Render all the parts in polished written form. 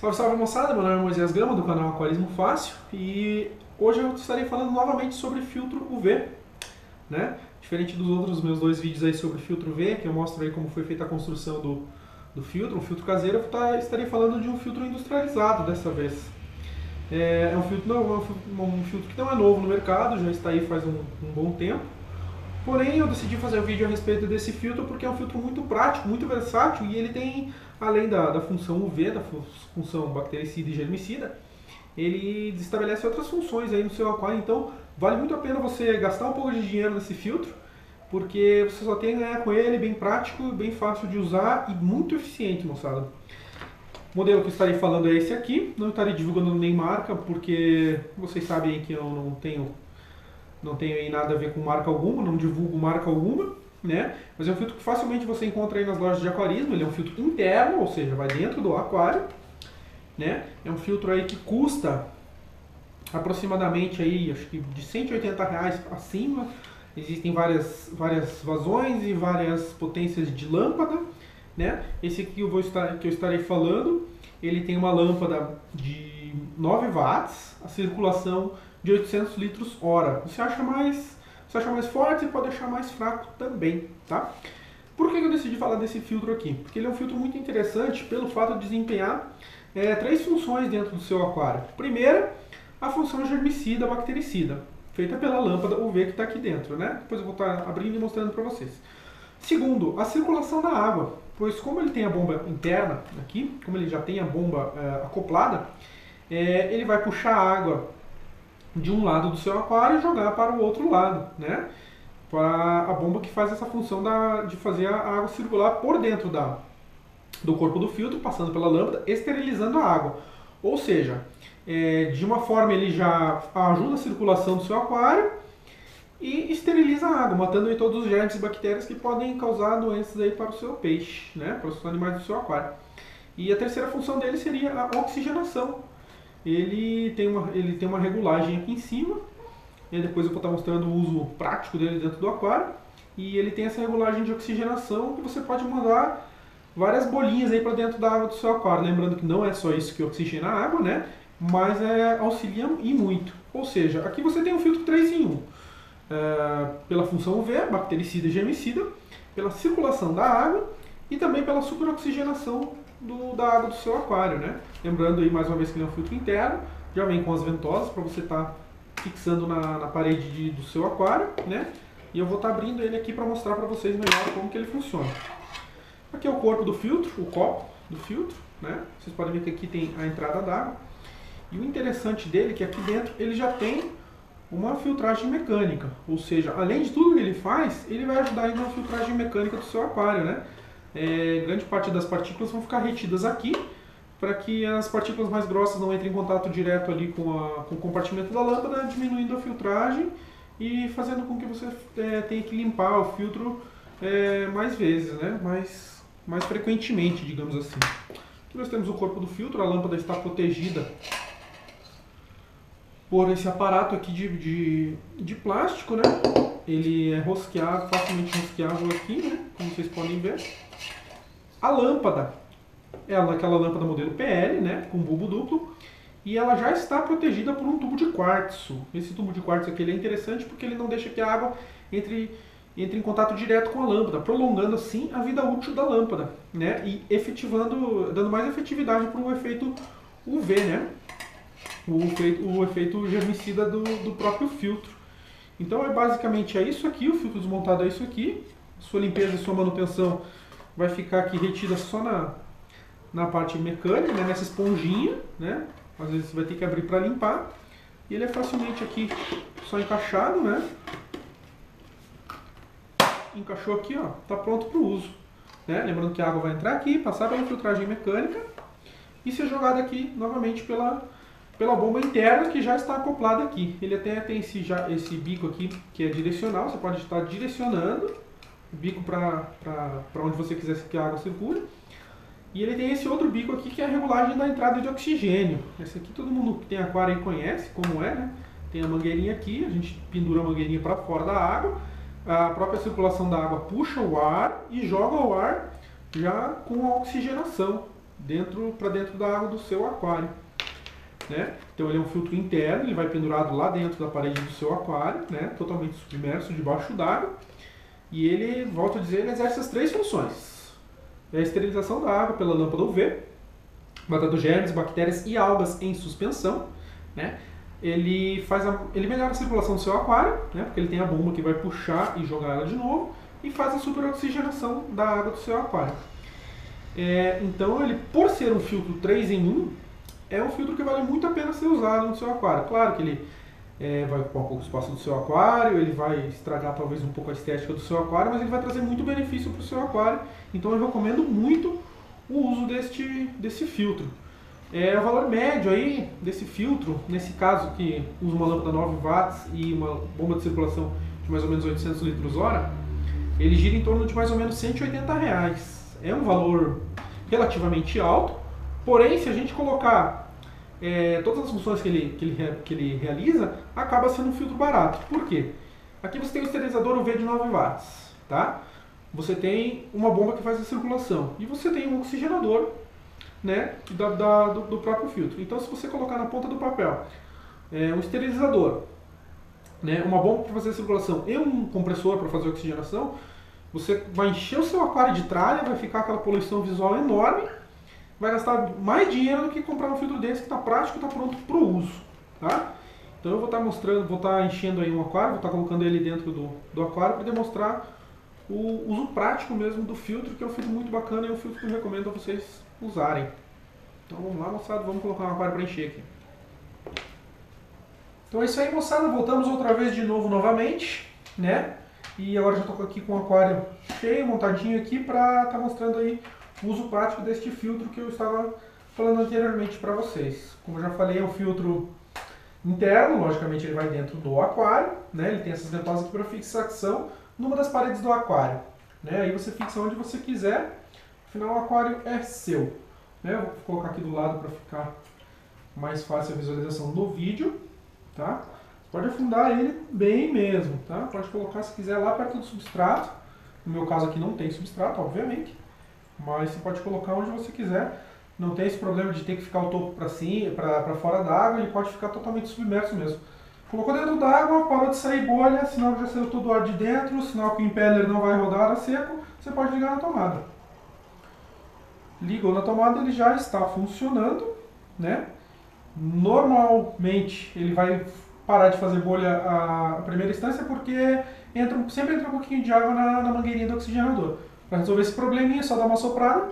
Salve, salve moçada, meu nome é Moisés Gama do canal Aquarismo Fácil e hoje eu estarei falando novamente sobre filtro UV, né? Diferente dos outros meus dois vídeos aí sobre filtro UV, que eu mostro aí como foi feita a construção do filtro, um filtro caseiro, eu estarei falando de um filtro industrializado dessa vez. É um filtro, um filtro que não é novo no mercado, já está aí faz um bom tempo. Porém, eu decidi fazer um vídeo a respeito desse filtro porque é um filtro muito prático, muito versátil e ele tem, além da função UV, da função bactericida e germicida, ele estabelece outras funções aí no seu aquário. Então, vale muito a pena você gastar um pouco de dinheiro nesse filtro, porque você só tem a ganhar com ele, bem prático, bem fácil de usar e muito eficiente, moçada. O modelo que eu estarei falando é esse aqui, não estarei divulgando nem marca, porque vocês sabem que eu não tenho aí nada a ver com marca alguma, não divulgo marca alguma, né? Mas é um filtro que facilmente você encontra aí nas lojas de aquarismo. Ele é um filtro interno, ou seja, vai dentro do aquário, né? É um filtro aí que custa aproximadamente aí, acho que de R$180 acima. Existem várias vazões e várias potências de lâmpada, né? Esse aqui que eu estarei falando, ele tem uma lâmpada de 9 watts, a circulação de 800 litros hora. Você acha mais forte, você pode achar mais fraco também, tá? Por que eu decidi falar desse filtro aqui? Porque ele é um filtro muito interessante pelo fato de desempenhar três funções dentro do seu aquário. Primeira, a função germicida, bactericida, feita pela lâmpada UV que está aqui dentro, né? Depois eu vou estar abrindo e mostrando para vocês. Segundo, a circulação da água, pois como ele tem a bomba interna aqui, como ele já tem a bomba acoplada, ele vai puxar a água de um lado do seu aquário e jogar para o outro lado, né? Para a bomba que faz essa função de fazer a água circular por dentro do corpo do filtro, passando pela lâmpada, esterilizando a água. Ou seja, de uma forma ele já ajuda a circulação do seu aquário e esteriliza a água, matando aí todos os germes e bactérias que podem causar doenças aí para o seu peixe, né? Para os animais do seu aquário. E a terceira função dele seria a oxigenação. Ele tem uma regulagem aqui em cima, e depois eu vou estar mostrando o uso prático dele dentro do aquário. E ele tem essa regulagem de oxigenação que você pode mandar várias bolinhas aí para dentro da água do seu aquário. Lembrando que não é só isso que oxigena a água, né? Mas auxilia e muito. Ou seja, aqui você tem um filtro 3 em 1. Pela função UV, bactericida e germicida, pela circulação da água e também pela superoxigenação da água do seu aquário, né? Lembrando aí mais uma vez que ele é um filtro interno, já vem com as ventosas para você estar fixando na parede do seu aquário, né? E eu vou estar abrindo ele aqui para mostrar para vocês melhor como que ele funciona. Aqui é o corpo do filtro, o copo do filtro, né? Vocês podem ver que aqui tem a entrada d'água. E o interessante dele é que aqui dentro ele já tem uma filtragem mecânica, ou seja, além de tudo que ele faz, ele vai ajudar aí na filtragem mecânica do seu aquário, né? Grande parte das partículas vão ficar retidas aqui, para que as partículas mais grossas não entrem em contato direto ali com o compartimento da lâmpada, diminuindo a filtragem e fazendo com que você tenha que limpar o filtro mais vezes, né? mais frequentemente, digamos assim. Aqui nós temos o corpo do filtro, a lâmpada está protegida por esse aparato aqui de plástico, né? Ele é rosqueado, facilmente rosqueável aqui, né? Como vocês podem ver. A lâmpada é aquela lâmpada modelo PL, né? Com bulbo duplo. E ela já está protegida por um tubo de quartzo. Esse tubo de quartzo aqui ele é interessante porque ele não deixa que a água entre em contato direto com a lâmpada, prolongando assim a vida útil da lâmpada, né? E dando mais efetividade para o efeito UV, né? O efeito germicida do próprio filtro. Então basicamente é isso aqui, o filtro desmontado é isso aqui. Sua limpeza e sua manutenção vai ficar aqui retida só na parte mecânica, né, nessa esponjinha, né? Às vezes você vai ter que abrir para limpar. E ele é facilmente aqui só encaixado, né? Encaixou aqui, ó, tá pronto para o uso, né? Lembrando que a água vai entrar aqui, passar pela filtragem mecânica e ser jogada aqui novamente pela bomba interna que já está acoplada aqui. Ele até tem esse bico aqui que é direcional, você pode estar direcionando o bico para onde você quiser que a água circule. E ele tem esse outro bico aqui que é a regulagem da entrada de oxigênio. Esse aqui todo mundo que tem aquário aí conhece como é, né? Tem a mangueirinha aqui, a gente pendura a mangueirinha para fora da água. A própria circulação da água puxa o ar e joga o ar já com a oxigenação, para dentro da água do seu aquário, né? Então ele é um filtro interno, ele vai pendurado lá dentro da parede do seu aquário, né? Totalmente submerso debaixo d'água. E ele, volto a dizer, ele exerce as três funções: é a esterilização da água pela lâmpada UV, matando germes, bactérias e algas em suspensão, né? Ele melhora a circulação do seu aquário, né? Porque ele tem a bomba que vai puxar e jogar ela de novo, e faz a superoxigenação da água do seu aquário. Então ele, por ser um filtro 3 em 1, é um filtro que vale muito a pena ser usado no seu aquário. Claro que ele vai ocupar um pouco o espaço do seu aquário, ele vai estragar talvez um pouco a estética do seu aquário, mas ele vai trazer muito benefício para o seu aquário. Então eu recomendo muito o uso desse filtro. O valor médio aí desse filtro, nesse caso que usa uma lâmpada 9 watts e uma bomba de circulação de mais ou menos 800 litros hora, ele gira em torno de mais ou menos R$180. É um valor relativamente alto, porém se a gente colocar todas as funções que ele realiza, acaba sendo um filtro barato. Por quê? Aqui você tem o esterilizador UV de 9 watts, tá? Você tem uma bomba que faz a circulação e você tem um oxigenador, né, do próprio filtro. Então, se você colocar na ponta do papel um esterilizador, né, uma bomba para fazer a circulação e um compressor para fazer a oxigenação, você vai encher o seu aquário de tralha, vai ficar aquela poluição visual enorme, vai gastar mais dinheiro do que comprar um filtro desse que está prático e está pronto para o uso, tá? Então eu vou estar mostrando, vou estar enchendo aí um aquário, vou estar colocando ele dentro do aquário para demonstrar o uso prático mesmo do filtro, que é um filtro muito bacana e é um filtro que eu recomendo a vocês usarem. Então vamos lá, moçada, vamos colocar um aquário para encher aqui. Então é isso aí, moçada, voltamos outra vez de novo novamente, né? E agora já estou aqui com o aquário cheio, montadinho aqui, para estar mostrando aí o uso prático deste filtro que eu estava falando anteriormente para vocês. Como eu já falei, é um filtro interno, logicamente ele vai dentro do aquário, né? Ele tem essas ventosas aqui para fixação numa das paredes do aquário, né? Aí você fixa onde você quiser, afinal o aquário é seu, né? Eu vou colocar aqui do lado para ficar mais fácil a visualização no vídeo, tá? Pode afundar ele bem mesmo, tá? Pode colocar se quiser lá perto do substrato. No meu caso aqui não tem substrato, obviamente, mas você pode colocar onde você quiser. Não tem esse problema de ter que ficar o topo para cima, para fora da água, ele pode ficar totalmente submerso mesmo. Colocou dentro da água, parou de sair bolha, sinal que já saiu todo o ar de dentro, sinal que o impeller não vai rodar a seco, você pode ligar na tomada. Ligou na tomada, ele já está funcionando, né? Normalmente ele vai parar de fazer bolha a primeira instância porque sempre entra um pouquinho de água na mangueirinha do oxigenador. Para resolver esse probleminha, é só dar uma soprada.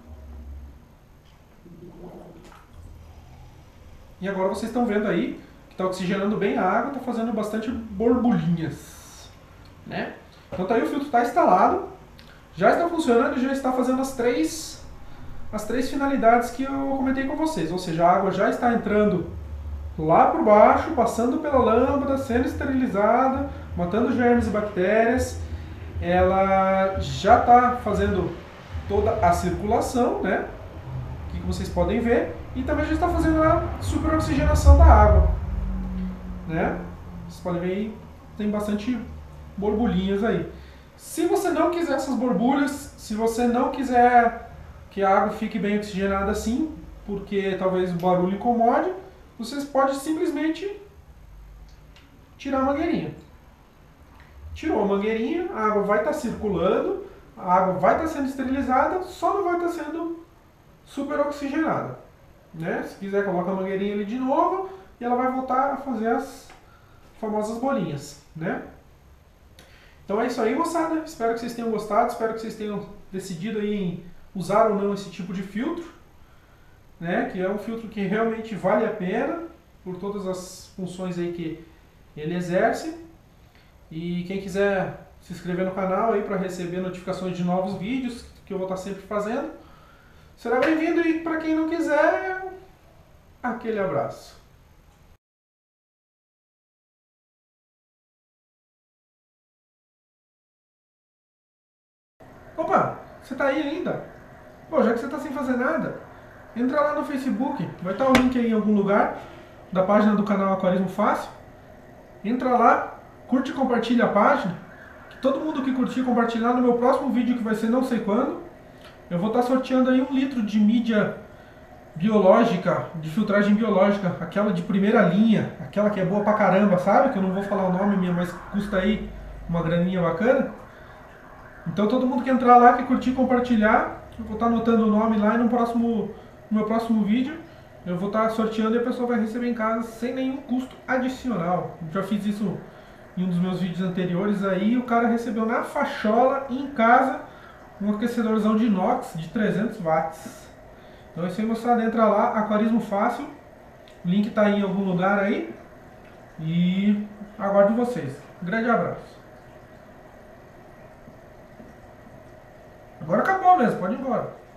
E agora vocês estão vendo aí que está oxigenando bem a água, está fazendo bastante borbulhinhas, né? Então tá aí, o filtro está instalado, já está funcionando e já está fazendo as três finalidades que eu comentei com vocês. Ou seja, a água já está entrando lá por baixo, passando pela lâmpada, sendo esterilizada, matando germes e bactérias. Ela já está fazendo toda a circulação, né? Que vocês podem ver. E também já está fazendo a superoxigenação da água, né? Vocês podem ver aí, tem bastante borbulhinhas aí. Se você não quiser essas borbulhas, se você não quiser que a água fique bem oxigenada assim, porque talvez o barulho incomode, vocês podem simplesmente tirar a mangueirinha. Tirou a mangueirinha, a água vai estar circulando, a água vai estar sendo esterilizada, só não vai estar sendo superoxigenada, né? Se quiser, coloca a mangueirinha ali de novo e ela vai voltar a fazer as famosas bolinhas, né? Então é isso aí, moçada. Espero que vocês tenham gostado, espero que vocês tenham decidido aí em usar ou não esse tipo de filtro, né? Que é um filtro que realmente vale a pena por todas as funções aí que ele exerce. E quem quiser se inscrever no canal aí para receber notificações de novos vídeos que eu vou estar sempre fazendo, será bem-vindo. E para quem não quiser, aquele abraço. Opa, você tá aí ainda? Pô, já que você tá sem fazer nada, entra lá no Facebook, vai estar o link aí em algum lugar da página do canal Aquarismo Fácil. Entra lá, curte e compartilha a página, que todo mundo que curtir e compartilhar no meu próximo vídeo, que vai ser não sei quando, Eu vou estar sorteando aí 1 litro de mídia biológica, de filtragem biológica, aquela de primeira linha, aquela que é boa pra caramba, sabe? Que eu não vou falar o nome minha, mas custa aí uma graninha bacana. Então todo mundo que entrar lá, que curtir, compartilhar, eu vou estar anotando o nome lá e no meu próximo vídeo eu vou estar sorteando e a pessoa vai receber em casa sem nenhum custo adicional. Eu já fiz isso em um dos meus vídeos anteriores aí, o cara recebeu na fachola em casa um aquecedorzão de inox de 300 watts. Então é isso aí, moçada, entra lá, Aquarismo Fácil, o link tá aí em algum lugar aí e aguardo vocês. Um grande abraço. Agora acabou mesmo, pode ir embora.